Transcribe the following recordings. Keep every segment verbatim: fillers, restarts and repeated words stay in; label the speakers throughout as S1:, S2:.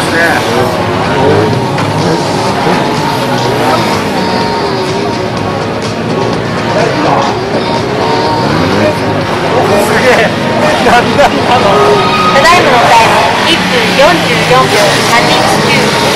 S1: ですね。すげえ。なんだあの。
S2: ただいまのタイムいっぷんよんじゅうよんびょうはちじゅう。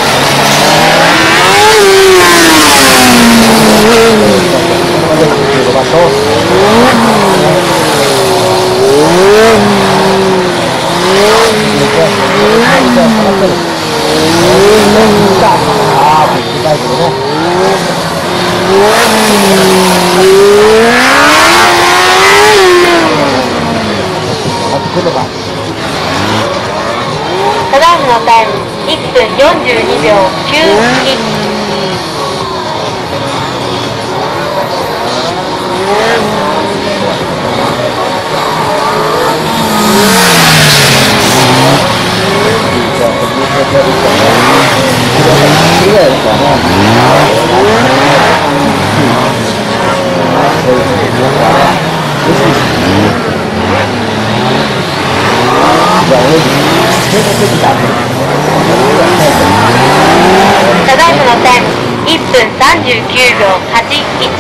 S2: ただいまのタイムいっぷんよんじゅうにびょうきゅういち。ただいまのタイムいっぷんさんじゅうきゅうびょうはちじゅういち。